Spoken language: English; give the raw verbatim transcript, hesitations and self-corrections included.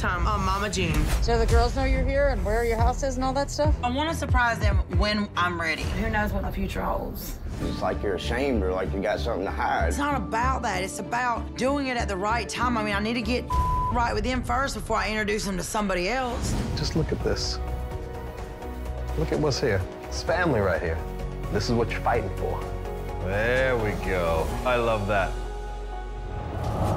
time. I'm Mama Jean. So the girls know you're here and where your house is and all that stuff? I want to surprise them when I'm ready. Who knows what the future holds? It's like you're ashamed or like you got something to hide. It's not about that. It's about doing it at the right time. I mean, I need to get right with them first before I introduce them to somebody else. Just look at this. Look at what's here. It's family right here. This is what you're fighting for. There we go. I love that.